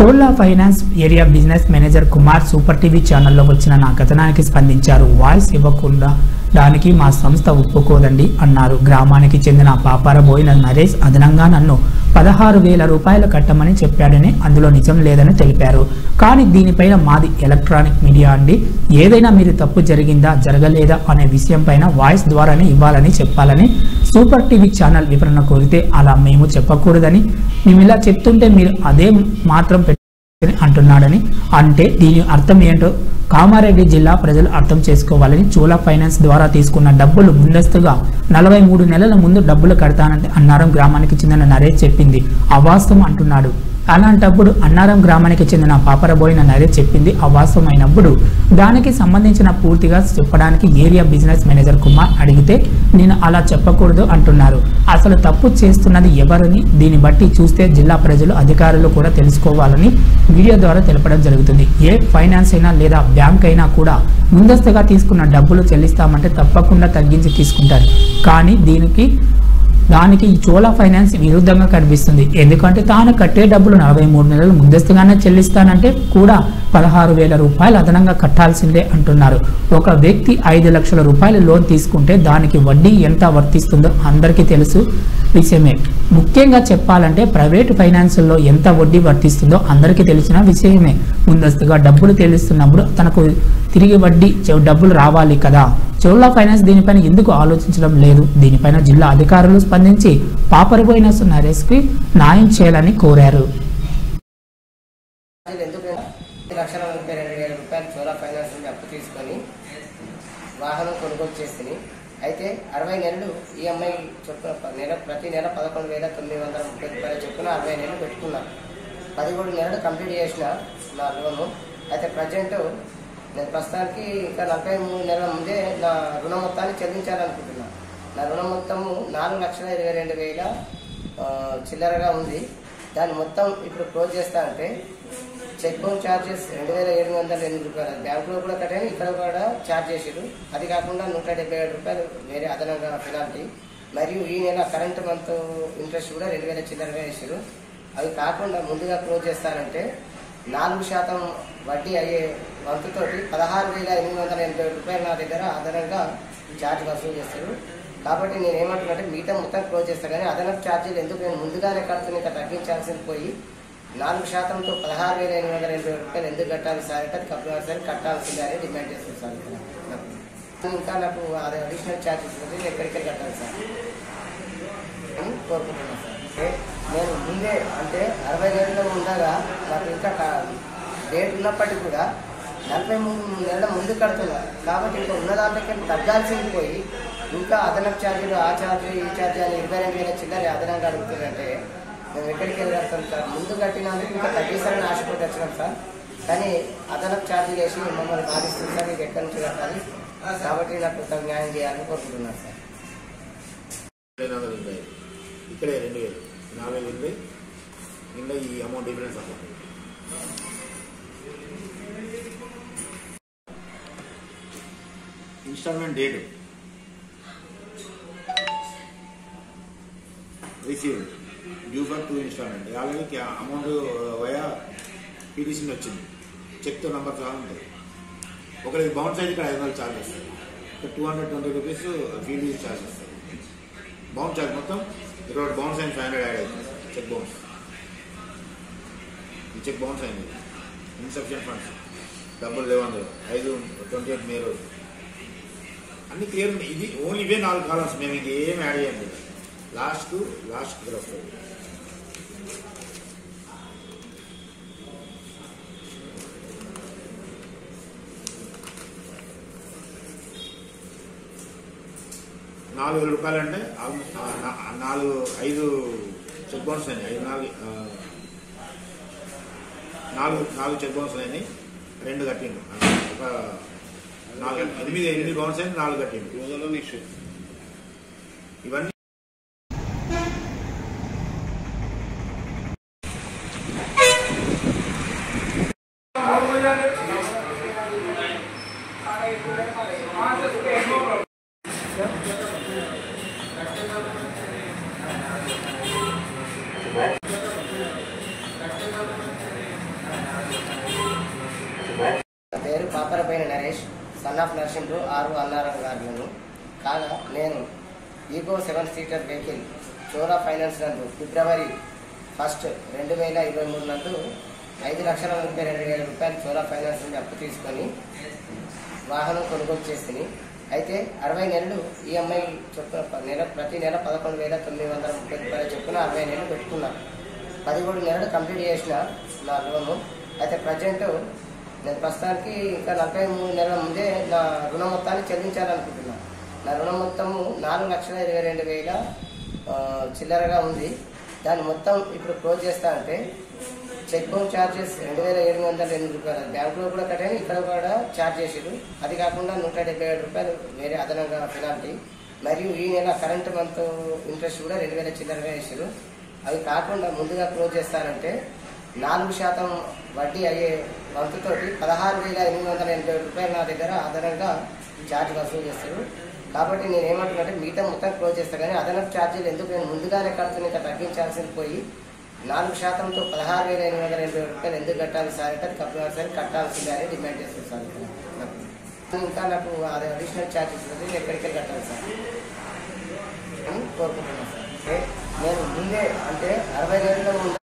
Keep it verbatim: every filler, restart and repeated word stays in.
Chola finance area business manager Kumar super TV ఛానల్లో వచ్చిన నా కథనానికి స్పందించారు. వాయిస్ ఇవ్వకుండా దానికి మా సంస్థ ఒప్పుకోదండి అన్నారు. గ్రామానికి చెందిన పాపారబోయిన నరేష్ అదనంగా నన్ను పదహారు వేల రూపాయలు కట్టమని చెప్పాడని, అందులో నిజం లేదని తెలిపారు. కానీ దీనిపైన మాది ఎలక్ట్రానిక్ మీడియా అండి, ఏదైనా మీరు తప్పు జరిగిందా జరగలేదా అనే విషయం పైన వాయిస్ ద్వారానే ఇవ్వాలని చెప్పాలని సూపర్ టీవీ ఛానల్ వివరణ కోరితే అలా మేము చెప్పకూడదని, మేము ఇలా చెప్తుంటే మీరు అదే మాత్రం అంటున్నాడని, అంటే దీని అర్థం ఏంటో కామారెడ్డి జిల్లా ప్రజలు అర్థం చేసుకోవాలని, చోళ ఫైనాన్స్ ద్వారా తీసుకున్న డబ్బులు ముందస్తుగా నలభై మూడు నెలల ముందు డబ్బులు కడతానంటే అన్నారం గ్రామానికి చెందిన నరేష్ చెప్పింది అవాస్తవం అంటున్నాడు. అలాంటప్పుడు అన్నారం గ్రామానికి చెందిన పాపరబోయిన నరేష్ చెప్పింది అవాస్తవమైనప్పుడు దానికి సంబంధించిన పూర్తిగా చెప్పడానికి ఏరియా బిజినెస్ మేనేజర్ కుమార్ అడిగితే నేను అలా చెప్పకూడదు అంటున్నారు. అసలు తప్పు చేస్తున్నది ఎవరని దీన్ని బట్టి చూస్తే జిల్లా ప్రజలు అధికారులు కూడా తెలుసుకోవాలని వీడియో ద్వారా తెలపడం జరుగుతుంది. ఏ ఫైనాన్స్ అయినా లేదా బ్యాంక్ అయినా కూడా ముందస్తుగా తీసుకున్న డబ్బులు చెల్లిస్తామంటే తప్పకుండా తగ్గించి తీసుకుంటారు. కానీ దీనికి దానికి ఈ చోళ ఫైనాన్స్ విరుద్ధంగా కనిపిస్తుంది. ఎందుకంటే తాను కట్టే డబ్బులు నలభై మూడు నెలలు ముందస్తుగానే చెల్లిస్తానంటే కూడా పదహారు వేల రూపాయలు అదనంగా కట్టాల్సిందే అంటున్నారు. ఒక వ్యక్తి ఐదు లక్షల రూపాయలు లోన్ తీసుకుంటే దానికి వడ్డీ ఎంత వర్తిస్తుందో అందరికీ తెలుసు విషయమే. ముఖ్యంగా చెప్పాలంటే ప్రైవేటు ఫైనాన్స్లో ఎంత వడ్డీ వర్తిస్తుందో అందరికీ తెలిసిన విషయమే. ముందస్తుగా డబ్బులు చెల్లిస్తున్నప్పుడు తనకు తిరిగి వడ్డీ డబ్బులు రావాలి కదా. చోళ ఫైనాన్స్ దీనిపైన ఎందుకు ఆలోచించడం లేదు? దీనిపైన జిల్లా అధికారులు స్పందించి పాపరబోయిన నరేష్కి న్యాయం చేయాలని కోరారు. లక్షల ముప్పై రెండు వేల రూపాయలు చోళ ఫైనాన్స్ నుండి అప్పు తీసుకొని వాహనం కొనుగోలు చేస్తుంది. అయితే అరవై నెలలు ఈఎంఐ చొప్పున నెల ప్రతి నెల పదకొండు వేల తొమ్మిది వందల ముప్పై రూపాయల చొప్పున అరవై నెలలు పెట్టుకున్నాను. పదిహేడు నెలలు కంప్లీట్ చేసిన నా లోను. అయితే ప్రజెంట్ నేను ప్రస్తుతానికి ఇంకా నలభై మూడు నెలల ముందే నా రుణ మొత్తాన్ని చెల్లించాలనుకుంటున్నాను. నా రుణ మొత్తము నాలుగు లక్షల ఇరవై రెండు వేల చిల్లరగా ఉంది. దాన్ని మొత్తం ఇప్పుడు క్లోజ్ చేస్తా అంటే చెక్ బౌన్స్ ఛార్జెస్ రెండు వేల ఏడు వందల ఎనిమిది రూపాయలు బ్యాంకులో కూడా కట్టాను, ఇక్కడ కూడా ఛార్జ్ చేసారు. అది కాకుండా నూట డెబ్బై ఏడు రూపాయలు వేరే అదనంగా పెనాల్టీ, మరియు ఈ నెల కరెంటు మంత్ ఇంట్రెస్ట్ కూడా రెండు వేల చిల్లరగా వేసారు. అవి కాకుండా ముందుగా క్లోజ్ చేస్తారంటే నాలుగు శాతం వడ్డీ అయ్యే వంతుతోటి పదహారు వేల ఎనిమిది వందల ఎనభై రూపాయలు నా దగ్గర అదనంగా ఛార్జ్ వసూలు చేస్తారు. కాబట్టి నేను ఏమంటున్నానంటే మిగతా మొత్తం క్లోజ్ చేస్తాను, కానీ అదనపు ఛార్జీలు ఎందుకు నేను ముందుగానే కడుతున్న ఇంకా తగ్గించాల్సింది పోయి నాలుగు శాతంతో పదహారు వేల ఎనిమిది వందల ఎనభై రూపాయలు ఎందుకు కట్టాలి సార్ అంటే అది కంపల్సరీ కట్టాల్సిందే అని డిమాండ్ చేస్తాను సార్. ఇంకా నాకు అది అడిషనల్ ఛార్జెస్ నేను ఎక్కడికి కట్టాలి సార్ అని కోరుకుంటున్నాను సార్. నేను ముందే అంటే అరవై నెలల్లో ఉండగా నాకు ఇంకా డేట్ ఉన్నప్పటికీ కూడా నలభై మూడు నెలల ముందు కడుతున్నారు. కాబట్టి ఇంకా ఉన్న దాంట్లోకి తగ్గాల్సింది పోయి ఇంకా అదనపు ఛార్జీలు ఆ ఛార్జీ ఈ ఛార్జీ అని ఇరవై రెండు వేల చిల్లర అదనంగా అడుగుతుందంటే మేము ఎక్కడికి వెళ్ళి కడతాం సార్. ముందు కట్టినందుకు ఇంకా తగ్గిస్తారని ఆశపడి వచ్చినాం సార్, కానీ అదనపు ఛార్జీలు వేసి మమ్మల్ని బాధిస్తుంది సార్. ఇది ఎక్కడి నుంచి కట్టాలి కాబట్టి నాకు కొంత న్యాయం చేయాలని కోరుకుంటున్నాను సార్. ఇక్కడే రెండు వేలు నాలుగు వేలు ఇంకా ఈ amount difference amount installment date received due for two installment. Already amount via PTC వచ్చింది, చెక్తో నెంబర్ చాలా ఉంటుంది. ఒకరికి బౌన్స్ అయితే ఇక్కడ ఐదు వందలు ఛార్జ్ వస్తుంది, ఇక్కడ two hundred twenty rupees PTC charge వస్తుంది. బౌన్స్ ఛార్జ్ మొత్తం ఇక్కడ బౌన్స్ అయింది, ఫైవ్ హండ్రెడ్ యాడ్ అవుతుంది. చెక్ బౌన్స్ ఈ చెక్ బౌన్స్ అయింది. ఇన్సఫిషియెంట్ ఫండ్స్ డబ్బులు లేవు అందులో. ఐదు ట్వంటీ ఎయిత్ మే రోజు అన్ని క్లియర్ ఉంది. ఇది ఓన్లీ ఇవే నాలుగు కాలమ్స్, మేము ఇంకేం యాడ్ చేయండి. లాస్ట్ లాస్ట్ ఇక్కడ వస్తుంది. నాలుగు వేల రూపాయలు అంటే నాలుగు ఐదు చెక్ బౌన్స్ అయినాయి. ఐదు నాలుగు నాలుగు నాలుగు చెక్ బౌన్స్ అయినాయి, రెండు కట్టిండు. ఒక నాలుగు ఎనిమిది ఎనిమిది బౌన్స్ అయినా నాలుగు కట్టిండు. ఇవన్నీ పాపరపైన నరేష్ సన్ ఆఫ్ నరసింహుడు ఆరు అన్నారం గారులను కాగా నేను ఈగో seven seater vehicle Chola finance నందు ఫిబ్రవరి ఫస్ట్ రెండు వేల ఇరవై మూడు నందు ఐదు లక్షల ముప్పై రెండు వేల రూపాయలు చోళా ఫైనాన్స్ నుండి అప్పు తీసుకొని వాహనం కొనుగోలు చేసింది. అయితే అరవై నెలలు ఈఎంఐ చొప్పున నెల ప్రతి నెల పదకొండు వేల తొమ్మిది వందల ముప్పై రూపాయల చొప్పున అరవై నెలలు పెట్టుకున్నాను. పదిహేడు నెలలు కంప్లీట్ చేసిన నా లోను. అయితే ప్రజెంట్ నేను ప్రస్తుతానికి ఇంకా నలభై మూడు నెలల ముందే నా రుణ మొత్తాన్ని చెల్లించాలనుకుంటున్నాను. నా రుణం మొత్తము నాలుగు లక్షల ఇరవై రెండు వేల చిల్లరగా ఉంది. దాన్ని మొత్తం ఇప్పుడు క్లోజ్ చేస్తా అంటే చెక్ బౌన్స్ ఛార్జెస్ రెండు వేల ఏడు వందల ఎనిమిది రూపాయలు బ్యాంకులో కూడా కట్టాను, ఇక్కడ కూడా ఛార్జ్ చేసారు. అది కాకుండా నూట డెబ్బై ఏడు రూపాయలు వేరే అదనంగా పెనాల్టీ, మరియు ఈ నెల కరెంట్ మంత్ ఇంట్రెస్ట్ కూడా రెండు వేల చిల్లరగా వేసారు. అవి కాకుండా ముందుగా క్లోజ్ చేస్తారంటే నాలుగు శాతం వడ్డీ అయ్యే మంతుతోటి పదహారు వేల ఎనిమిది వందల ఎనభై రూపాయలు నా దగ్గర అదనంగా ఛార్జ్ వసూలు చేస్తారు. కాబట్టి నేను ఏమంటున్నానంటే మిగతా మొత్తం క్లోజ్ చేస్తాను, కానీ అదనపు ఛార్జీలు ఎందుకు నేను ముందుగానే కడుతున్న ఇంకా తగ్గించాల్సింది పోయి నాలుగు శాతంతో పదహారు వేల ఎనిమిది వందల ఎనభై రూపాయలు ఎందుకు కట్టాలి సార్ అంటే అది కంపల్సరీ కట్టాల్సిందే అని డిమాండ్ చేస్తుంది సార్. ఇంకా నాకు అది అడిషనల్ ఛార్జెస్ నేను ఎక్కడికి కట్టాలి సార్ అని కోరుకుంటున్నాను సార్. నేను ముందే అంటే అరవై నెలల్లో